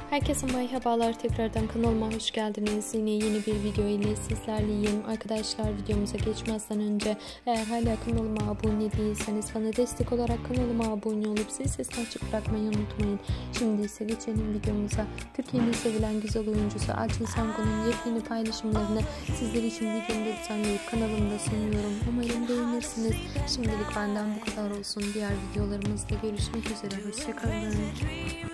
Herkese merhabalar, tekrardan kanalıma hoş geldiniz. Yine yeni bir video ile sizlerleyim. Arkadaşlar, videomuza geçmezden önce eğer hala kanalıma abone değilseniz bana destek olarak kanalıma abone olup zil sesini açık bırakmayı unutmayın. Şimdi ise geçelim videomuza. Türkiye'nin sevilen güzel oyuncusu Alçın Sangu'nun yepyeni paylaşımlarını sizler için videomda düzenleyip kanalımda sunuyorum. Umarım beğenirsiniz. Şimdilik benden bu kadar olsun. Diğer videolarımızda görüşmek üzere. Hoşçakalın.